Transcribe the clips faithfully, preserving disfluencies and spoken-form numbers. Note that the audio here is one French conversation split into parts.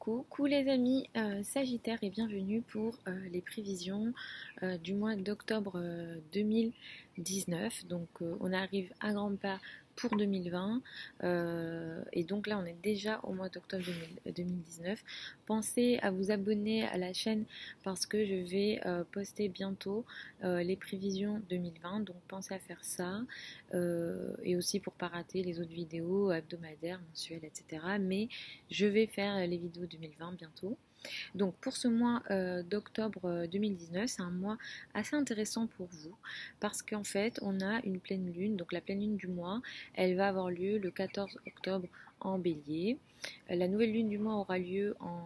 Coucou les amis euh, Sagittaire et bienvenue pour euh, les prévisions euh, du mois d'octobre euh, deux mille dix-neuf. Donc euh, on arrive à grands pas pour deux mille vingt euh, et donc là on est déjà au mois d'octobre deux mille dix-neuf. Pensez à vous abonner à la chaîne parce que je vais euh, poster bientôt euh, les prévisions deux mille vingt, donc pensez à faire ça euh, et aussi pour pas rater les autres vidéos hebdomadaires, mensuelles, et cetera. Mais je vais faire les vidéos deux mille vingt bientôt. Donc pour ce mois euh, d'octobre euh, deux mille dix-neuf, c'est un mois assez intéressant pour vous parce qu'en fait on a une pleine lune, donc la pleine lune du mois, elle va avoir lieu le quatorze octobre en Bélier. Euh, la nouvelle lune du mois aura lieu en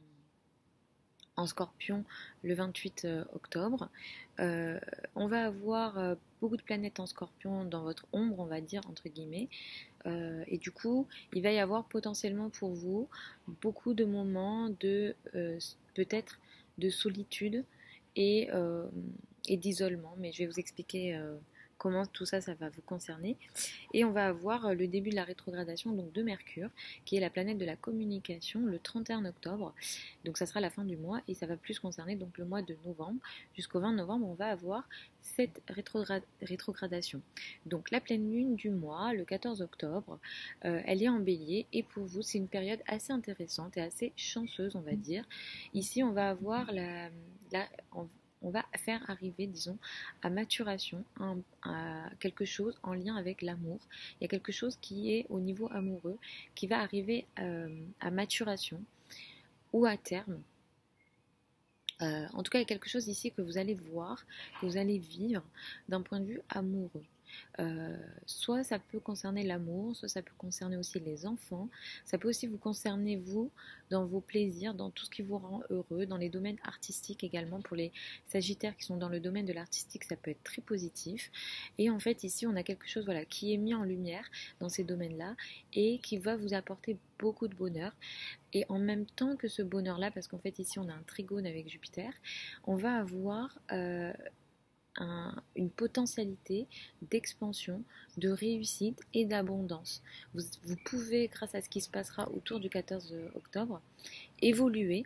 en Scorpion le vingt-huit octobre. Euh, on va avoir euh, beaucoup de planètes en Scorpion dans votre ombre, on va dire, entre guillemets. Euh, et du coup, il va y avoir potentiellement pour vous beaucoup de moments de euh, peut-être de solitude et, euh, et d'isolement. Mais je vais vous expliquer euh, comment tout ça, ça va vous concerner. Et on va avoir le début de la rétrogradation donc de Mercure, qui est la planète de la communication, le trente et un octobre. Donc ça sera la fin du mois et ça va plus concerner donc le mois de novembre. Jusqu'au vingt novembre, on va avoir cette rétrograd rétrogradation. Donc la pleine lune du mois, le quatorze octobre, euh, elle est en Bélier et pour vous, c'est une période assez intéressante et assez chanceuse, on va dire. Ici, on va avoir la... la en, on va faire arriver, disons, à maturation, à, à quelque chose en lien avec l'amour. Il y a quelque chose qui est au niveau amoureux, qui va arriver euh, à maturation ou à terme. Euh, en tout cas, il y a quelque chose ici que vous allez voir, que vous allez vivre d'un point de vue amoureux. Euh, soit ça peut concerner l'amour, soit ça peut concerner aussi les enfants, ça peut aussi vous concerner vous dans vos plaisirs, dans tout ce qui vous rend heureux, dans les domaines artistiques également. Pour les sagittaires qui sont dans le domaine de l'artistique, ça peut être très positif. Et en fait ici on a quelque chose voilà, qui est mis en lumière dans ces domaines-là et qui va vous apporter beaucoup de bonheur. Et en même temps que ce bonheur-là, parce qu'en fait ici on a un trigone avec Jupiter, on va avoir euh, Un, une potentialité d'expansion, de réussite et d'abondance. Vous, vous pouvez, grâce à ce qui se passera autour du quatorze octobre, évoluer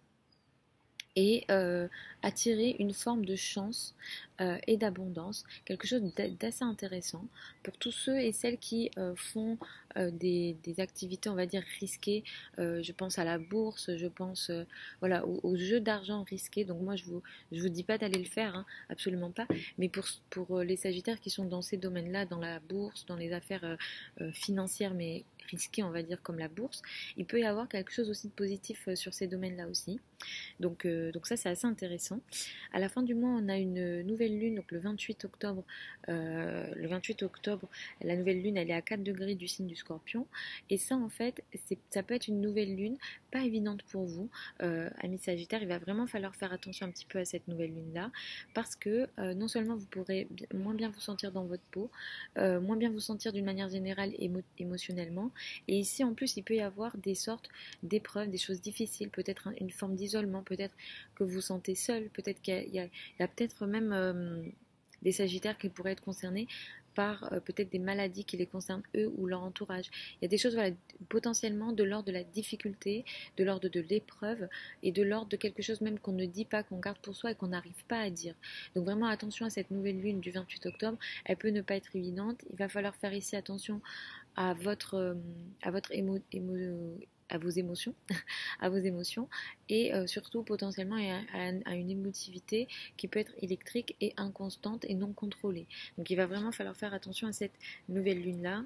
et euh, attirer une forme de chance euh, et d'abondance, quelque chose d'assez intéressant pour tous ceux et celles qui euh, font euh, des, des activités, on va dire, risquées. Euh, je pense à la bourse, je pense euh, voilà, aux, aux jeux d'argent risqués. Donc moi, je vous, je vous dis pas d'aller le faire, hein, absolument pas. Mais pour, pour les Sagittaires qui sont dans ces domaines-là, dans la bourse, dans les affaires euh, euh, financières, mais risquées, on va dire, comme la bourse, il peut y avoir quelque chose aussi de positif euh, sur ces domaines-là aussi. Donc, euh, donc ça c'est assez intéressant. À la fin du mois on a une nouvelle lune, donc le vingt-huit octobre. Euh, le vingt-huit octobre, la nouvelle lune elle est à quatre degrés du signe du Scorpion. Et ça en fait, ça peut être une nouvelle lune pas évidente pour vous, euh, amis Sagittaires. Il va vraiment falloir faire attention un petit peu à cette nouvelle lune là, parce que euh, non seulement vous pourrez bien, moins bien vous sentir dans votre peau, euh, moins bien vous sentir d'une manière générale émo émotionnellement. Et ici en plus il peut y avoir des sortes d'épreuves, des choses difficiles, peut-être une forme d'isolement, peut-être que vous vous sentez seul, peut-être qu'il y a, a, a peut-être même euh, des Sagittaires qui pourraient être concernés par euh, peut-être des maladies qui les concernent eux ou leur entourage. Il y a des choses voilà, potentiellement de l'ordre de la difficulté, de l'ordre de l'épreuve et de l'ordre de quelque chose même qu'on ne dit pas, qu'on garde pour soi et qu'on n'arrive pas à dire. Donc vraiment attention à cette nouvelle lune du vingt-huit octobre, elle peut ne pas être évidente. Il va falloir faire ici attention à votre, euh, à votre émo, émo, à vos émotions, à vos émotions et euh, surtout potentiellement à, à, à une émotivité qui peut être électrique et inconstante et non contrôlée. Donc il va vraiment falloir faire attention à cette nouvelle lune-là.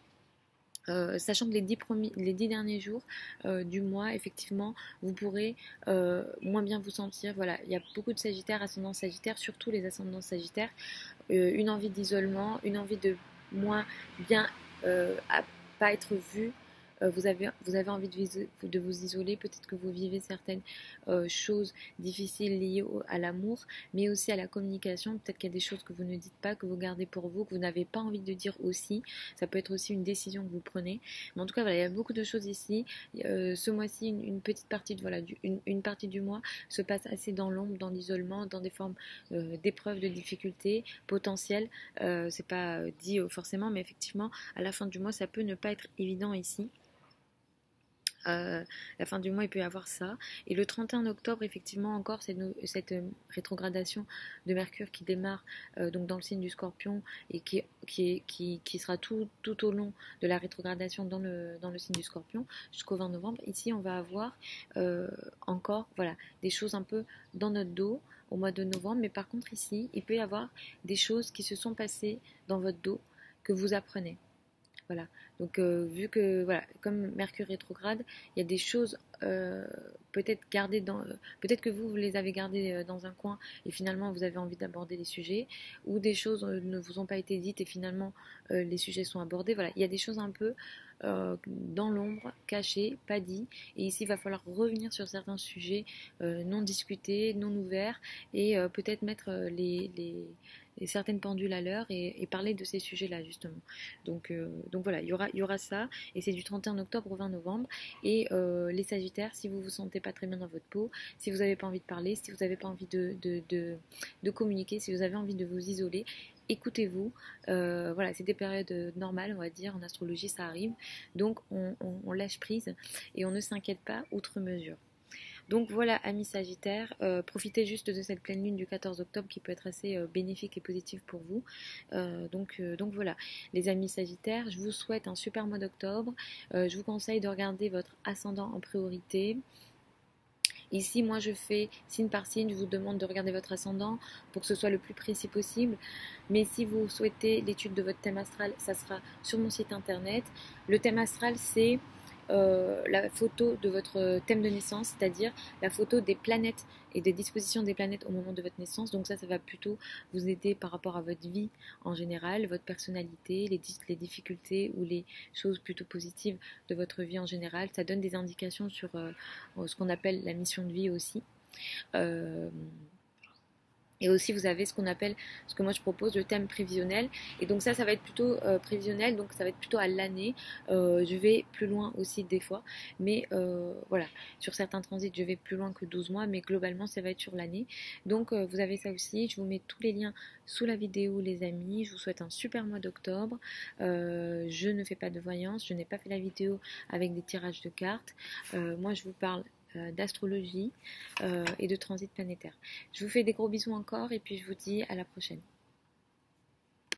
Euh, sachant que les dix, premiers, les dix derniers jours euh, du mois, effectivement, vous pourrez euh, moins bien vous sentir. Voilà, il y a beaucoup de Sagittaires, ascendants Sagittaires, surtout les ascendants Sagittaires, euh, une envie d'isolement, une envie de moins bien euh, à pas être vu. Vous avez, vous avez envie de, vis, de vous isoler, peut-être que vous vivez certaines euh, choses difficiles liées au, à l'amour, mais aussi à la communication. Peut-être qu'il y a des choses que vous ne dites pas, que vous gardez pour vous, que vous n'avez pas envie de dire aussi. Ça peut être aussi une décision que vous prenez. Mais en tout cas, voilà, il y a beaucoup de choses ici. Euh, ce mois-ci, une, une petite partie, de, voilà, du, une, une partie du mois se passe assez dans l'ombre, dans l'isolement, dans des formes euh, d'épreuves, de difficultés potentielles. Euh, c'est pas dit forcément, mais effectivement, à la fin du mois, ça peut ne pas être évident ici. Euh, la fin du mois, il peut y avoir ça. Et le trente et un octobre, effectivement, encore cette, cette rétrogradation de Mercure qui démarre euh, donc dans le signe du Scorpion et qui, qui, qui, qui sera tout, tout au long de la rétrogradation dans le, dans le signe du Scorpion jusqu'au vingt novembre. Ici, on va avoir euh, encore voilà, des choses un peu dans notre dos au mois de novembre. Mais par contre, ici, il peut y avoir des choses qui se sont passées dans votre dos que vous apprenez. Voilà, donc euh, vu que, voilà, comme Mercure rétrograde, il y a des choses euh, peut-être gardées dans... Euh, peut-être que vous, vous les avez gardées euh, dans un coin et finalement vous avez envie d'aborder les sujets, ou des choses euh, ne vous ont pas été dites et finalement euh, les sujets sont abordés. Voilà, il y a des choses un peu euh, dans l'ombre, cachées, pas dites, et ici il va falloir revenir sur certains sujets euh, non discutés, non ouverts, et euh, peut-être mettre euh, les... les et certaines pendules à l'heure et, et parler de ces sujets-là justement. Donc, euh, donc voilà, il y aura, il y aura ça et c'est du trente et un octobre au vingt novembre. Et euh, les Sagittaires, si vous vous sentez pas très bien dans votre peau, si vous n'avez pas envie de parler, si vous n'avez pas envie de, de, de, de communiquer, si vous avez envie de vous isoler, écoutez-vous. Euh, voilà, c'est des périodes normales, on va dire, en astrologie ça arrive. Donc on, on, on lâche prise et on ne s'inquiète pas outre mesure. Donc voilà, amis Sagittaires, euh, profitez juste de cette pleine lune du quatorze octobre qui peut être assez euh, bénéfique et positive pour vous. Euh, donc, euh, donc voilà, les amis Sagittaires, je vous souhaite un super mois d'octobre. Euh, je vous conseille de regarder votre ascendant en priorité. Ici, moi, je fais signe par signe, je vous demande de regarder votre ascendant pour que ce soit le plus précis possible. Mais si vous souhaitez l'étude de votre thème astral, ça sera sur mon site internet. Le thème astral, c'est euh, la photo de votre thème de naissance, c'est-à-dire la photo des planètes et des dispositions des planètes au moment de votre naissance. Donc ça, ça va plutôt vous aider par rapport à votre vie en général, votre personnalité, les, les difficultés ou les choses plutôt positives de votre vie en général. Ça donne des indications sur euh, ce qu'on appelle la mission de vie aussi. Euh, Et aussi, vous avez ce qu'on appelle, ce que moi je propose, le thème prévisionnel. Et donc ça, ça va être plutôt euh, prévisionnel, donc ça va être plutôt à l'année. Euh, je vais plus loin aussi des fois. Mais euh, voilà, sur certains transits, je vais plus loin que douze mois, mais globalement, ça va être sur l'année. Donc euh, vous avez ça aussi. Je vous mets tous les liens sous la vidéo, les amis. Je vous souhaite un super mois d'octobre. Euh, je ne fais pas de voyance, je n'ai pas fait la vidéo avec des tirages de cartes. Euh, moi, je vous parle d'astrologie euh, et de transit planétaire. Je vous fais des gros bisous encore et puis je vous dis à la prochaine.